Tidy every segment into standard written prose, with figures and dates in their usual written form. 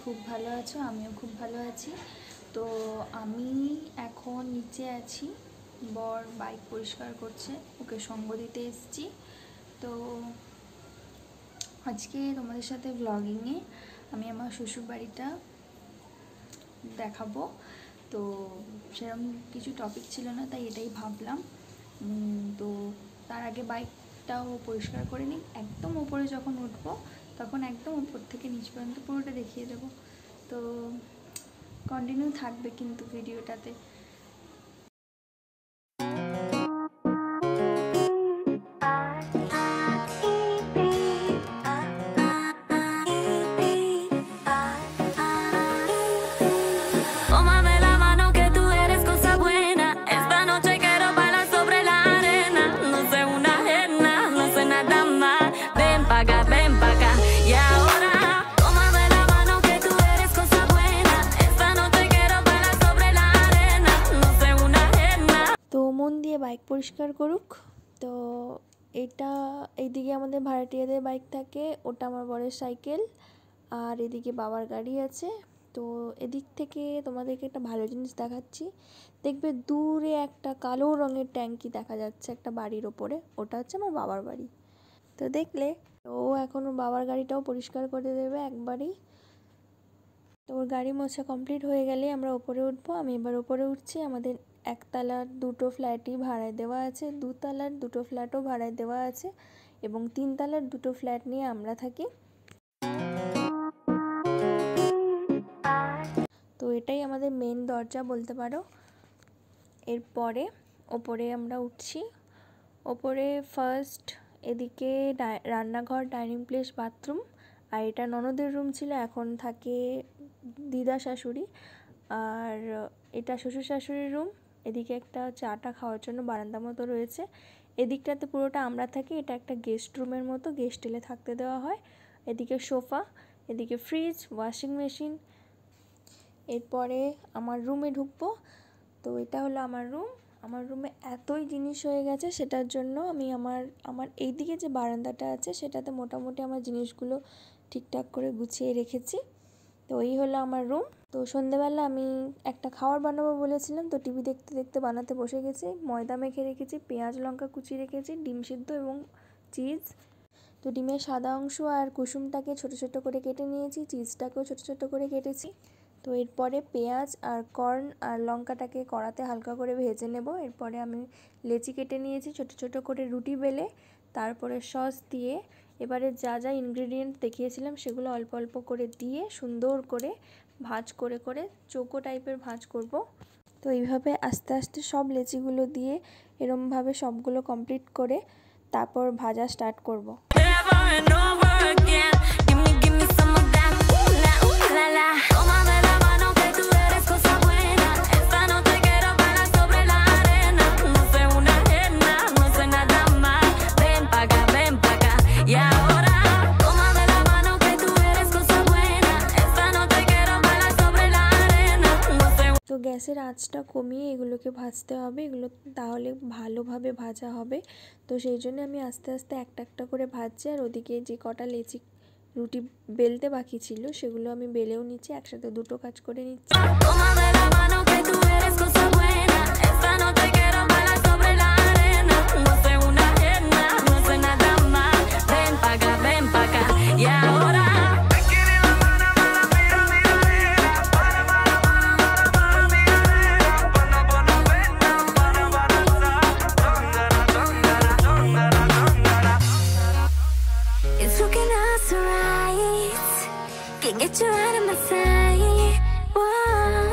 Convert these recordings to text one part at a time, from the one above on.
খুব ভালো আছো, আমিও খুব ভালো আছি। তো আমি এখন নিচে আছি, বর বাইক পরিষ্কার করছে, ওকে সঙ্গ দিতে এসেছি। তো আজকে তোমাদের সাথে ব্লগিংয়ে আমি আমার শ্বশুর বাড়িটা দেখাবো। তো সেরকম কিছু টপিক ছিল না, তাই এটাই ভাবলাম। তো তার আগে বাইকটাও পরিষ্কার করে নিই, একদম উপরে যখন উঠবো তখন একদম উপর থেকে নিচ পর্যন্ত পুরোটা দেখিয়ে দেবো। তো কন্টিনিউ থাকবে কিন্তু ভিডিওটাতে। তো মন দিয়ে বাইক পরিষ্কার করুক। তো এটা এইদিকে আমাদের ভাড়াটিয়াদের বাইক থাকে, ওটা আমার বরের সাইকেল, আর এদিকে বাবার গাড়ি আছে। তো এদিক থেকে তোমাদেরকে একটা ভালো জিনিস দেখাচ্ছি। দেখবে দূরে একটা কালো রঙের ট্যাঙ্কি দেখা যাচ্ছে একটা বাড়ির ওপরে, ওটা হচ্ছে আমার বাবার বাড়ি। তো দেখলে ও এখন বাবার গাড়িটাও পরিষ্কার করে দেবে একবারই। তো ওর গাড়ি মোছা কমপ্লিট হয়ে গেলে আমরা ওপরে উঠবো। আমি এবার ওপরে উঠছি। আমাদের একতলার দুটো ফ্ল্যাটই ভাড়ায় দেওয়া আছে, দুতলার দুটো ফ্ল্যাটও ভাড়ায় দেওয়া আছে, এবং তিনতলার দুটো ফ্ল্যাট নিয়ে আমরা থাকি। তো এটাই আমাদের মেন দরজা বলতে পারো। এরপরে ওপরে আমরা উঠছি। ওপরে ফার্স্ট এদিকে রান্নাঘর, ডাইনিং প্লেস, বাথরুম, আর এটা ননদের রুম ছিল, এখন থাকে দিদা শাশুড়ি। আর এটা শ্বশুর শাশুড়ির রুম। এদিকে একটা চাটা খাওয়ার জন্য বারান্দা মতো রয়েছে। এদিকটাতে পুরোটা আমরা থাকি, এটা একটা গেস্ট রুমের মতো, গেস্ট এলে থাকতে দেওয়া হয়। এদিকে সোফা, এদিকে ফ্রিজ, ওয়াশিং মেশিন। এরপরে আমার রুমে ঢুকবো। তো এটা হলো আমার রুম। আমার রুমে এতই জিনিস হয়ে গেছে, সেটার জন্য আমি আমার এইদিকে যে বারান্দাটা আছে সেটাতে মোটামুটি আমার জিনিসগুলো ঠিকঠাক করে গুছিয়ে রেখেছি। তো এই হলো আমার রুম। তো সন্ধেবেলা আমি একটা খাবার বানাবো বলেছিলাম, তো টিভি দেখতে দেখতে বানাতে বসে গেছি। ময়দা মেখে রেখেছি, পেঁয়াজ লঙ্কা কুচি রেখেছি, ডিম সিদ্ধ এবং চিজ। তো ডিমের সাদা অংশ আর কুসুমটাকে ছোট ছোট করে কেটে নিয়েছি, চিজটাকেও ছোট ছোট করে কেটেছি। তো এরপরে পেঁয়াজ আর কর্ন আর লঙ্কাটাকে কড়াতে হালকা করে ভেজে নেব। এরপরে আমি লেচি কেটে নিয়েছি ছোট ছোট করে রুটি বেলে, তারপরে সস দিয়ে এবারে যা যা ইনগ্রেডিয়েন্ট দেখিয়েছিলাম সেগুলো অল্প অল্প করে দিয়ে সুন্দর করে ভাজ করে করে চৌকো টাইপের ভাজ করব। তো এইভাবে আস্তে আস্তে সব লেচিগুলো দিয়ে এরমভাবে সবগুলো কমপ্লিট করে তারপর ভাজা স্টার্ট করব। তো গ্যাসের আঁচটা কমিয়ে এগুলোকে ভাজতে হবে, এগুলো তাহলে ভালোভাবে ভাজা হবে। তো সেই জন্য আমি আস্তে আস্তে একটা একটা করে ভাজছি। আর ওদিকে যে কটা লেচি রুটি বেলতে বাকি ছিল সেগুলো আমি বেলেও নিচ্ছি, একসাথে দুটো কাজ করে নিচ্ছি। Get you out of my sight. Whoa,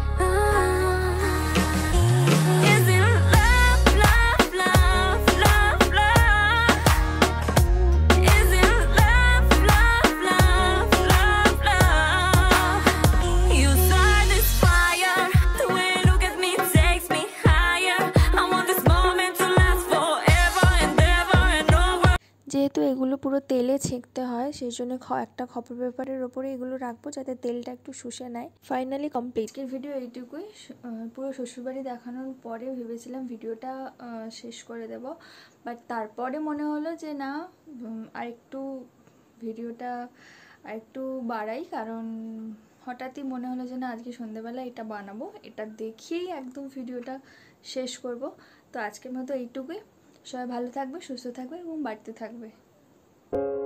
is it love, love, love, love, love? Is it love, love, love, love, love? You start this fire. The way you look at me takes me higher. I want this moment to last forever and ever and over. যেহেতু এগুলো পুরো তেলে ছেঁকতে হয়, সেই জন্য একটা খবর পেপারের ওপরে এগুলো রাখবো যাতে তেলটা একটু শুষে নেয়। ফাইনালি কমপ্লিট ভিডিও এইটুকুই। পুরো শ্বশুরবাড়ি দেখানোর পরে ভেবেছিলাম ভিডিওটা শেষ করে দেব, বাট তারপরে মনে হলো যে না, আরেকটু ভিডিওটা আর একটু বাড়াই, কারণ হঠাৎই মনে হলো যে না আজকে সন্ধ্যেবেলা এটা বানাবো, এটা দেখেই একদম ভিডিওটা শেষ করব। তো আজকের মতো এইটুকুই। সবাই ভালো থাকবে, সুস্থ থাকবে এবং বাড়িতে থাকবে।